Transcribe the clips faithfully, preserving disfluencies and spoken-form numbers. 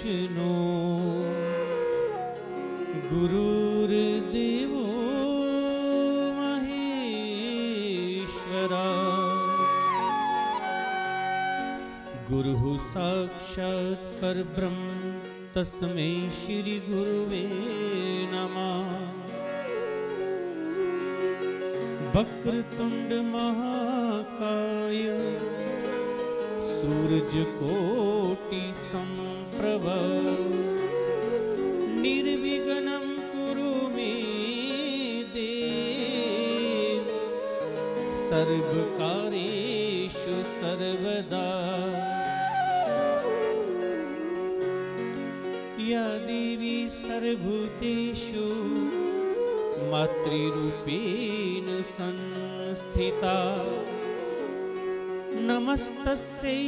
विष्णु गुरुर्देवो महेश्वरा गुरुः साक्षात् परब्रह्म तस्मै श्री गुरुवे नमः। वक्रतुंड महाकाय सूर्यकोटि संप्रभ निर्विघ्नं कुरु मे देव सर्वकार्येषु सर्वदा। या देवी सर्वभूतेषु मातृरूपेण संस्थिता नमस्तस्यै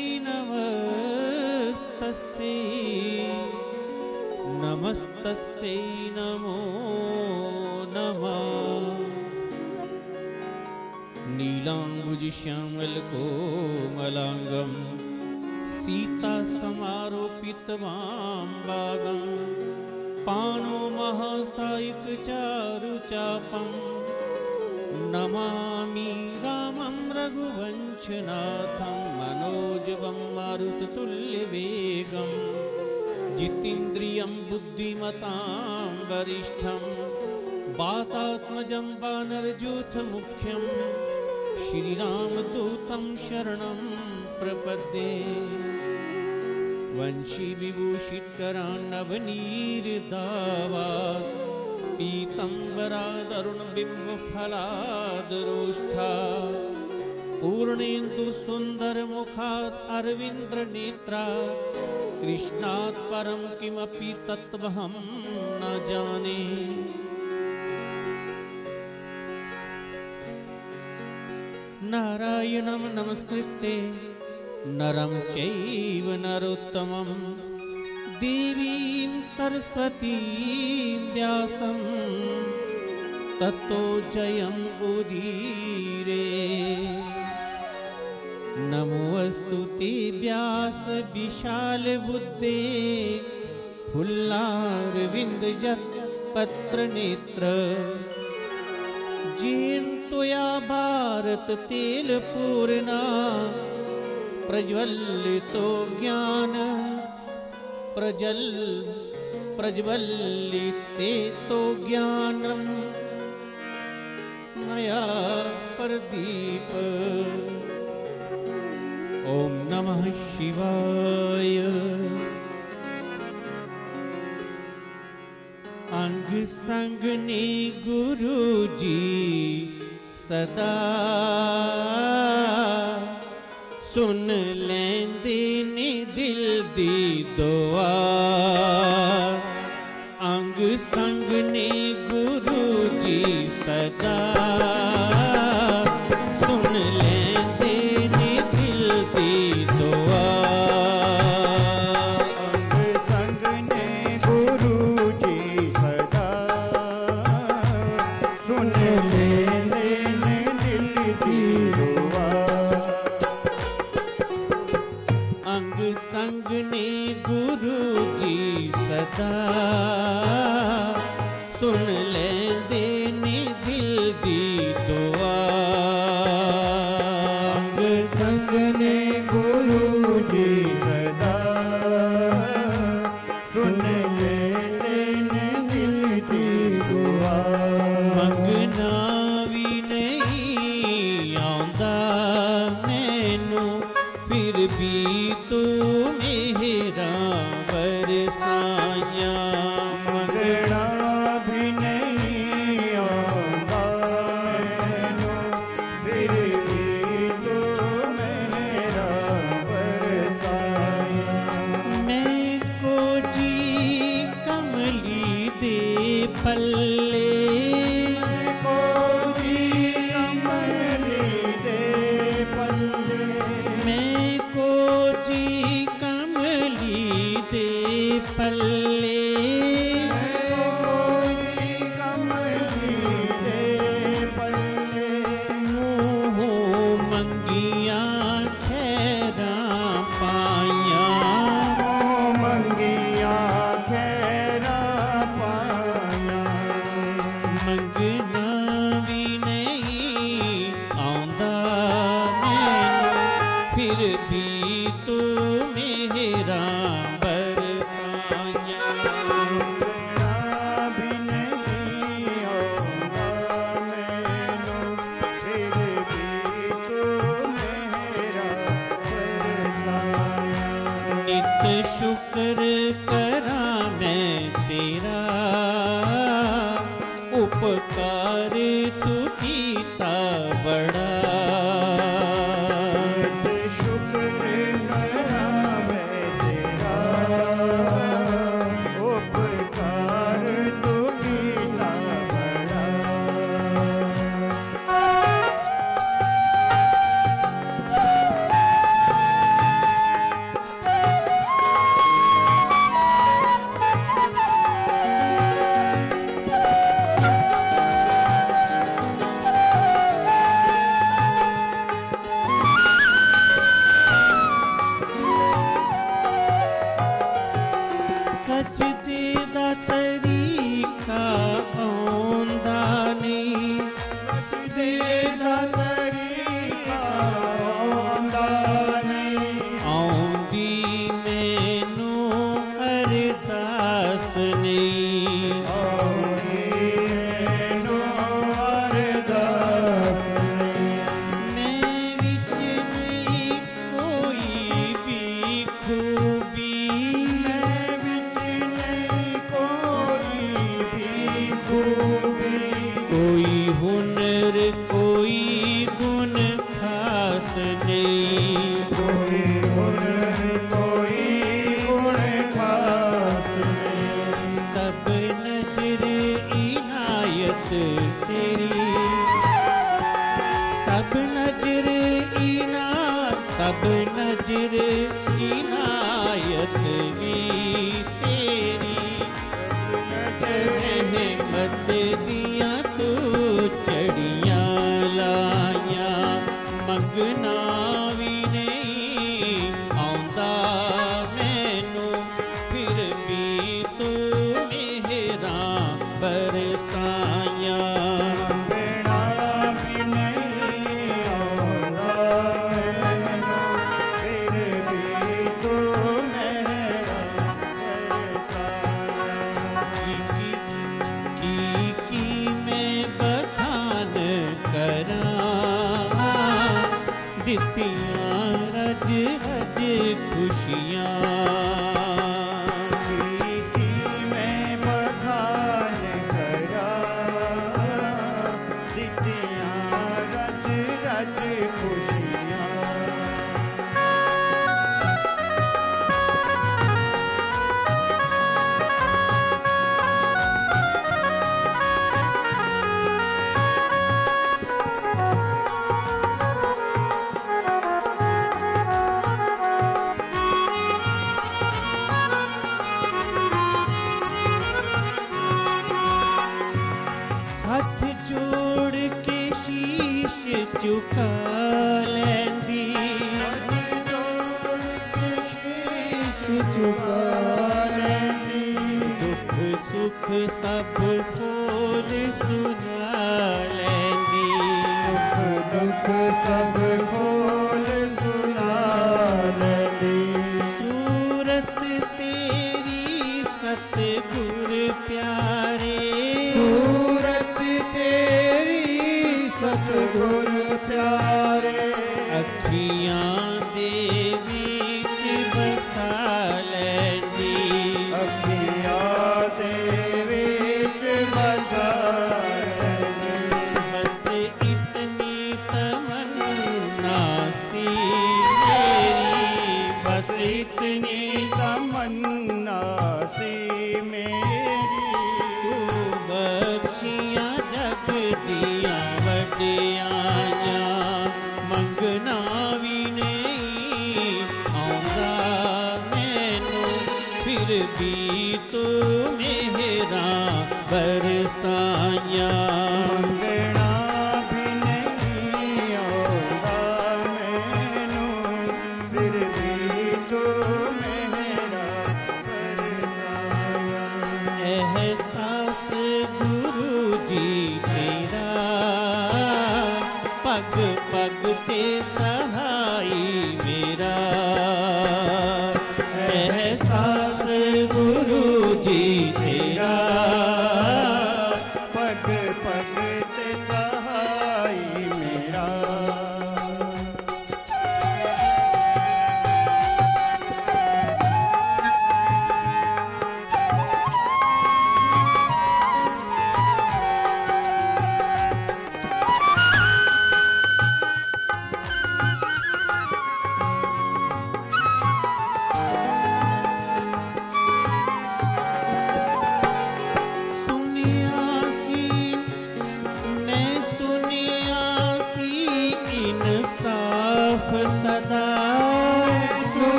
नमस्तस्यै नमस्तस्यै नमो नमः। नीलाम्बुजश्यामलकोमलाङ्गं सीता समारोपितवाम्बागं पाणो महासायिकचारुचापं नमामि रामं रघुवंशनाथं मनोजवं मारुततुल्यवेगं जितेन्द्रियं बुद्धिमतां वरिष्ठं वातात्मजं वानरयूथमुख्यं श्रीरामदूतं शरणं प्रपद्ये। वंशी विभूषितकरान्नवनीरदावात् पीतम्बरादरुणबिम्बफलादरोष्ठा पूर्णेन्दु सुन्दरमुखात् अरविन्द्रनेत्रा कृष्णात् परं किमपि तत्त्वहं न जाने। नारायणं नमस्कृत्य नरं चैव नरोत्तमं देवीं सरस्वतीं व्यासं ततो जयं उदीरे। नमोऽस्तु ते व्यास विशालबुद्धे फुल्लारविन्दयत्पत्रनेत्र जेन त्वया भारत तेलपूर्णा प्रज्वलितो ज्ञान प्रजल प्रज्वलितेतो ज्ञानं मया प्रदीप। ओम नमः शिवाय। अंग संग ने गुरु जी सदा सुन लेंदे ने दिल दी दुआ। अंग संग ने गुरु जी सदा सुन लेंदे ने दिल दी दुआ। अंग संग ने गुरु जी सदा सुन लेंदे ने दिल दी दुआ। अंग संग ने गुरु जी सदा सुन लेंदे ने दिल दी दुआ। अंग संग ने गुरु जी सदा सुन लेंदे ने दिल दी दुआ। मंगना भी नहीं आंदा मैनू फिर भी तू मेरा बरसाया। मंगना भी नहीं आंदा मैनू फिर भी तू मेरा बरसाया। मैं को जी कमली दे पल्ले को जी कमली दे पल्ले मैं को जी कीता बड़ा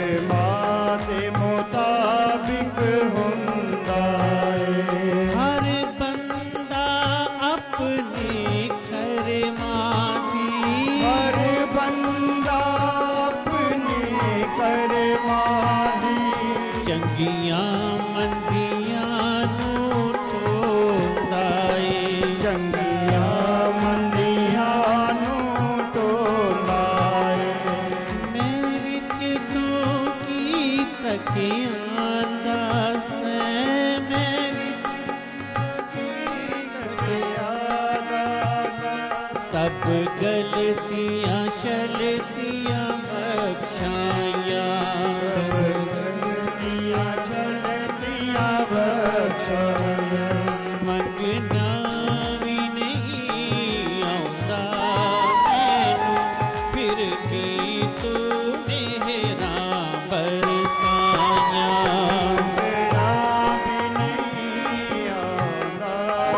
ਕਰਮਾਂ ਦੇ ਮੁਤਾਬਿਕ ਹੁੰਦਾ ਏ। ਹਰ ਬੰਦਾ ਆਪਣੇ ਕਰਮਾਂ ਦੀ, ਹਰ ਬੰਦਾ ਆਪਣੇ ਕਰਮਾਂ ਦੀ ਚੰਗੀਆਂ ਮੰਦੀਆਂ ਨੂੰ ਢੋਂਦਾ ਏ। ਚੰਗੀਆਂ ਮੰਦੀਆਂ ਨੂੰ ਢੋਂਦਾ ਏ। ਮੈਂ ਵਿੱਚ ਤੋਂ ਕੀ ਤਕਿਆਂ ਦਾ ਸੈ, ਮੈਂ ਵਿੱਚ ਸਭ ਗਲਤੀਆਂ ਸ਼ਲਤੀਆਂ ਬਖਸ਼ਾਈਆਂ। ਗਲਤੀਆਂ ਛਲਤੀਆਂ ਬਖਸ਼ਾਈਆਂ। ਮੰਗਣਾ ਵੀ ਨਹੀਂ ਆਉਂਦਾ ਮੈਨੂੰ, ਫਿਰ ਵੀ ਤੂੰ ਮਿਹਰਾਂ ਬਰਸਾਈਆਂ। ਮੰਗਣਾ ਵੀ ਨਹੀਂ ਆਉਂਦਾ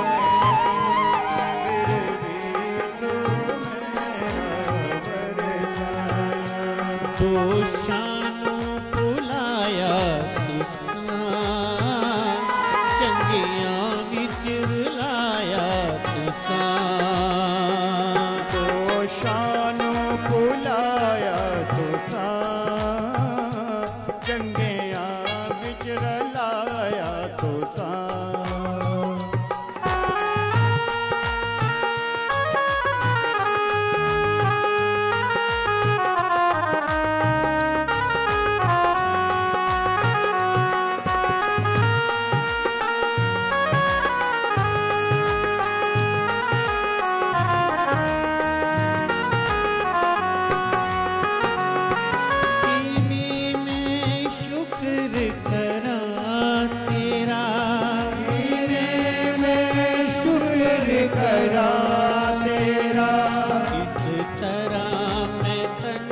ਮੈਨੂੰ, ਫਿਰ ਵੀ ਤੂੰ ਮੇਰਾ ਵਰਤਾਇਆ। ਦੋਸ਼ਾਂ ਨੂੰ ਭੁਲਾਇਆ ਤੁਸਾਂ, ਚੰਗਿਆਂ ਵਿੱਚ ਰਲਾਇਆ ਤੁਸਾਂ। ਦੋਸ਼ਾਂ ਨੂੰ ਭੁਲਾਇਆ ਤੁਸਾਂ, ਚੰਗਿਆਂ ਵਿੱਚ ਰਲਾਇਆ ਤੁਸਾਂ। ਕਿਵੇਂ ਮੈਂ ਸ਼ੁਕਰ ਕਰਾਂ ਤੇਰਾ, ਕਿਵੇਂ ਮੈਂ ਸ਼ੁਕਰ ਕਰਾਂ ਤੇਰਾ। ਇਸ ਤਰ੍ਹਾਂ ਮੈਂ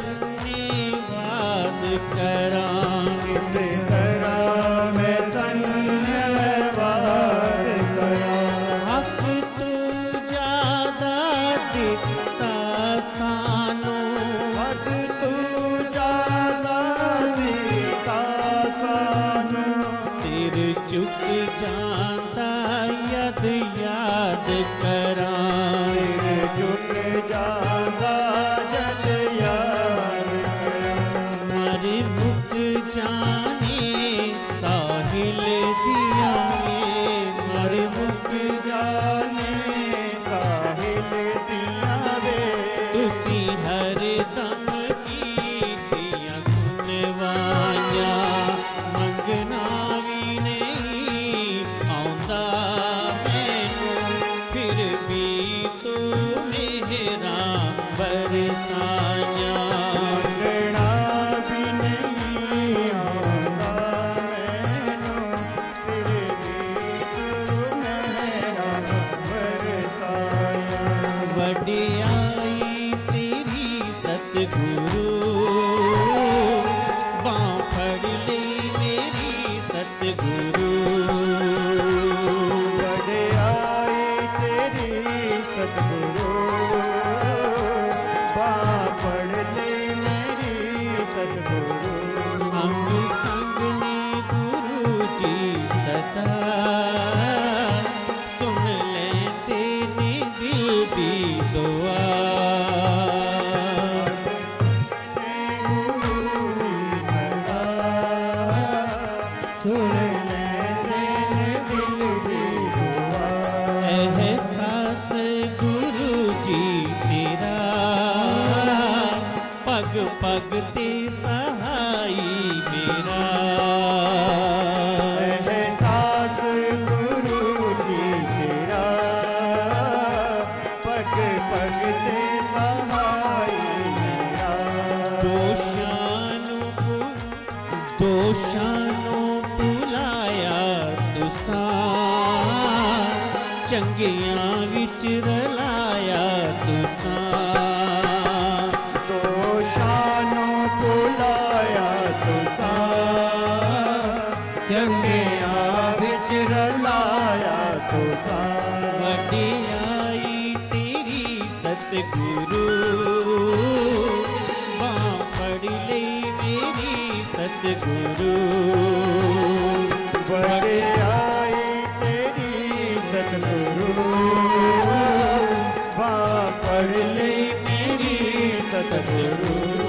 ਧੰਨਵਾਦ ਕਰਾਂ। ਕਿਸ ਤਰ੍ਹਾਂ ਮੈਂ ਧੰਨਵਾਦ ਕਰਾਂ। ਹੱਕ ਤੋਂ ਜ਼ਿਆਦਾ ਦਿੱਤਾ ਸਾਨੂੰ, ਹੱਦ ਤੂੰ ਜ਼ਿਆਦਾ ਦਿੱਤਾ ਸਾਨੂੰ। ਤੇਰੇ ਚੁੱਕ ਜਾਂਦਾ ਯਦ ਯਾਦ ਕਰਾਂ। ਤੇਰੇ ਝੁਕ ਜਾਂਦਾ ਜਦ ਯਾਦ ਕਰਾਂ। ਮਰ ਮੁੱਕ ਜਾਣੇ ਸਾਹਿਲ ਦੀਆਂ ਵੇ, ਮਰ ਮੁੱਕ ਜਾਨੇ ਸਾਹਿਲ ਦੀਆਂ ਵੇ। ਤੁਸੀਂ ਹਰ ਦਮ ਕੀਤੀਆਂ ਸੁਣਵਾਈਆਂ। ਮੰਗਣਾ ਵੀ ਨਹੀਂ ਆਉਂਦਾ ਮੈਨੂੰ, ਫਿਰ ਵੀ ਤੂੰ ਮਿਹਰਾਂ ਬਰਸਾਈਆਂ। ਮੰਗਣਾ ਵੀ ਨਹੀਂ ਆਉਂਦਾ ਮੈਨੂੰ, ਫਿਰ ਵੀ ਤੂੰ ਮੇਰਾ ਵਰਤਾਇਆ। ਵਡਿਆਈ ਤੇਰੀ ਸਤਿਗੁਰੂ, ਬਾਂਹ ਫੜ ਲਈ ਮੇਰੀ ਸਤਿਗੁਰੂ। ਵਡਿਆਈ ਤੇਰੀ ਸਤਿਗੁਰੂ, ਬਾਂਹ ਫੜ ਲਈ ਮੇਰੀ ਸਤਿਗੁਰੂ। ਅੰਗ ਸੰਗ ਨੇ ਗੁਰੂ ਜੀ ਸਦਾ, ਸੁਣ ਲੈਂਦੇ ਨੇ ਦਿਲ ਦੀ ਦੁਆ। ਸੁਣ ਲੈਂਦੇ ਨੇ ਦਿਲ ਦੀ ਦੁਆ। ਅਹਿਸਾਸ ਗੁਰੂ ਜੀ ਤੇਰਾ, ਪਗ ਪਗ ਤੇ ਸਹਾਈ ਮੇਰਾ। ਅਹਿਸਾਸ ਗੁਰੂ ਜੀ ਤੇਰਾ, ਪਗ ਪਗ ਤੇ ਸਹਾਈ ਮੇਰਾ। ਦੋਸ਼ਾਂ ਨੂੰ ਭੁ- ਦੋਸ਼ਾਂ ਨੂੰ ਭੁਲਾਇਆ ਤੁਸਾਂ, ਚੰਗਿਆਂ ਵਿੱਚ ਰਲਾਇਆ ਤੁਸਾਂ। ਦੋਸ਼ਾਂ ਨੂੰ ਭੁਲਾਇਆ ਤੁਸਾਂ, ਚੰਗਿਆਂ ਵਿੱਚ ਰਲਾਇਆ ਤੁਸਾਂ। ਵਡਿਆਈ ਤੇਰੀ ਸਤਿਗੁਰੂ, ਬਾਂਹ ਫੜ ਲਈ ਮੇਰੀ ਸਤਿਗੁਰੂ। सतगुरु बड़ाई तेरी सतगुरु बाँह पढ़ ले मेरी सतगुरु